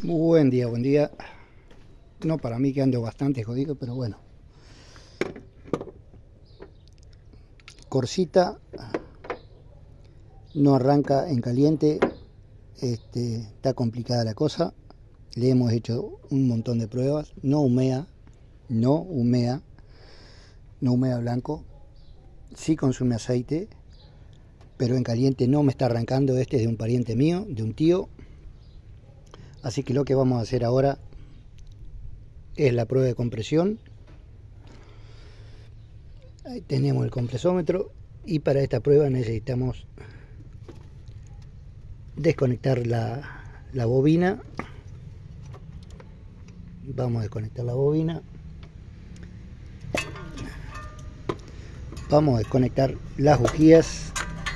Buen día, buen día. No para mí, que ando bastante jodido, pero bueno. Corsita no arranca en caliente. Está complicada la cosa. Le hemos hecho un montón de pruebas. No humea blanco. Sí consume aceite, pero en caliente no me está arrancando. Este es de un pariente mío, de un tío. Así que lo que vamos a hacer ahora es la prueba de compresión. Ahí tenemos el compresómetro, y para esta prueba necesitamos desconectar la bobina. Vamos a desconectar la bobina. Vamos a desconectar las bujías,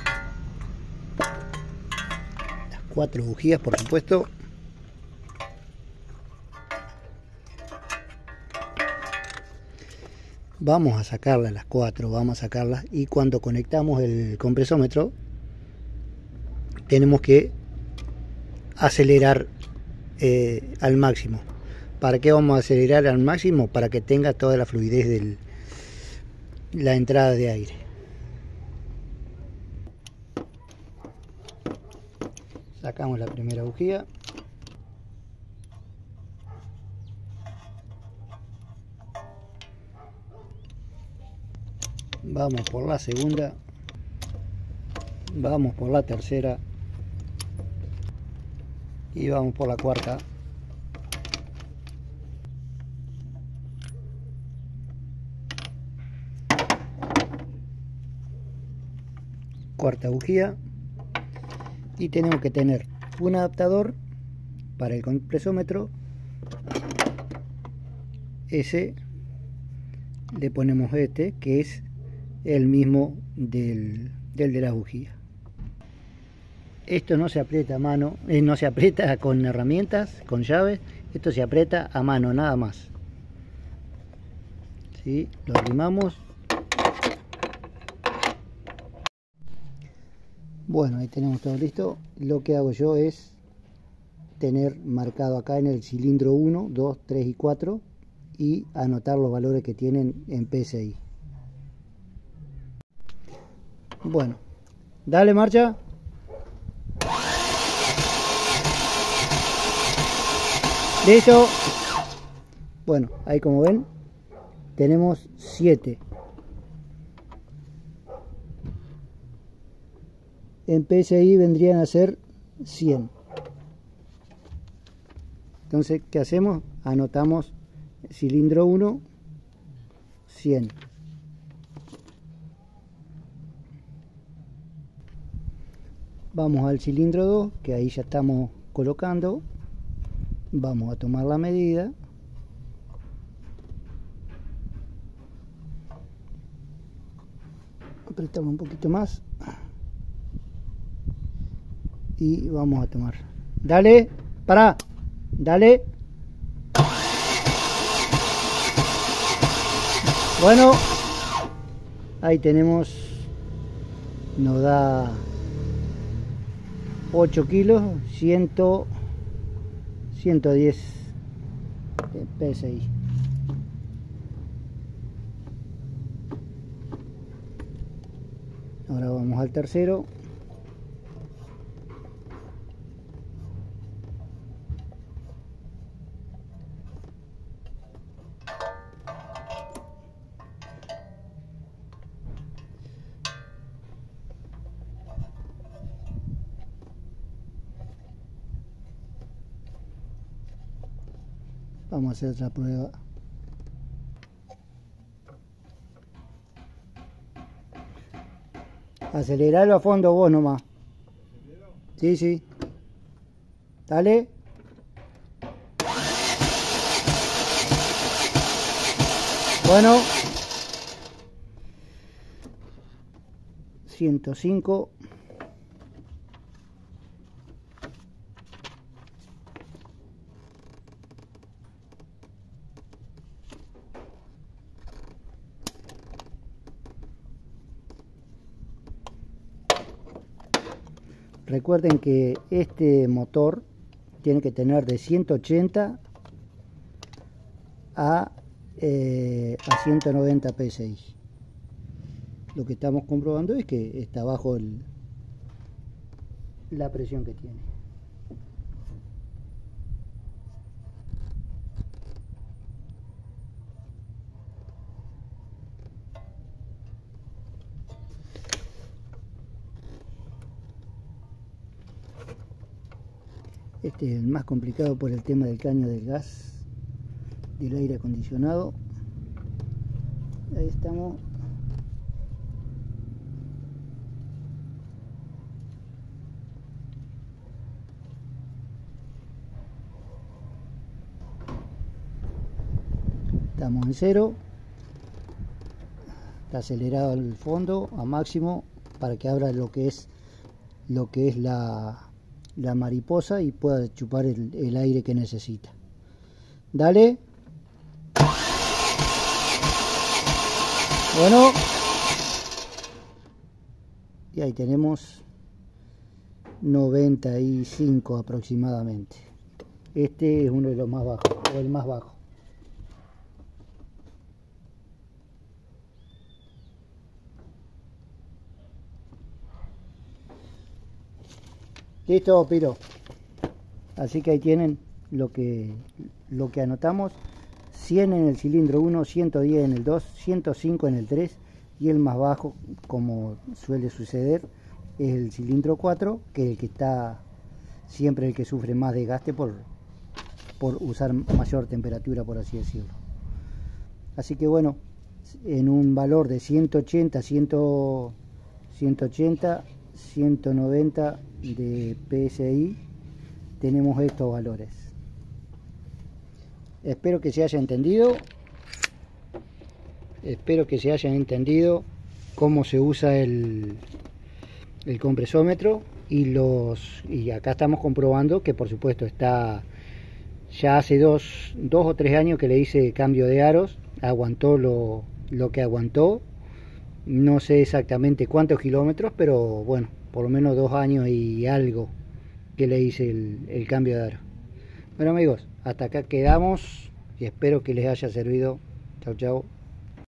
las 4 bujías, por supuesto. Vamos a sacarlas las 4, vamos a sacarlas, y cuando conectamos el compresómetro tenemos que acelerar al máximo. ¿Para qué vamos a acelerar al máximo? Para que tenga toda la fluidez de la entrada de aire. Sacamos la primera bujía. Vamos por la segunda. Vamos por la tercera. Y vamos por la cuarta. Cuarta bujía. Y tenemos que tener un adaptador para el compresómetro. Ese le ponemos este, que es el mismo del de la bujía. Esto no se aprieta a mano, no se aprieta con herramientas, con llaves. Esto se aprieta a mano, nada más. ¿Sí? Lo arrimamos. Bueno, ahí tenemos todo listo. Lo que hago yo es tener marcado acá en el cilindro 1, 2, 3 y 4 y anotar los valores que tienen en PSI. Bueno, dale marcha. Listo. Bueno, ahí como ven tenemos 7. En PSI vendrían a ser 100. Entonces, ¿qué hacemos? Anotamos cilindro 1, 100. Vamos al cilindro 2, que ahí ya estamos colocando. Vamos a tomar la medida. Apretamos un poquito más. Y vamos a tomar. Dale, para, dale. Bueno, ahí tenemos, nos da 8 kilos, 110 PSI. Ahora vamos al tercero. Vamos a hacer otra prueba. Aceleralo a fondo vos nomás. Sí, sí. Dale. Bueno. 105. Recuerden que este motor tiene que tener de 180 a 190 PSI. Lo que estamos comprobando es que está bajo la presión que tiene. Este es el más complicado por el tema del caño del gas del aire acondicionado. Ahí estamos. Estamos en cero. Está acelerado el fondo a máximo para que abra lo que es la mariposa y pueda chupar el aire que necesita. Dale. Bueno. Y ahí tenemos 95 aproximadamente. Este es uno de los más bajos, o el más bajo. Listo, Piro. Así que ahí tienen lo que anotamos. 100 en el cilindro 1, 110 en el 2, 105 en el 3 y el más bajo, como suele suceder, es el cilindro 4, que es el que está siempre el que sufre más desgaste por usar mayor temperatura, por así decirlo. Así que bueno, en un valor de 180, 180, 190 de PSI tenemos estos valores. Espero que se haya entendido. Espero que se hayan entendido cómo se usa el compresómetro y acá estamos comprobando que por supuesto está ya hace dos o tres años que le hice cambio de aros. Aguantó lo que aguantó, no sé exactamente cuántos kilómetros, pero bueno, por lo menos 2 años y algo que le hice el cambio de aro. Bueno amigos, hasta acá quedamos y espero que les haya servido. Chau chau.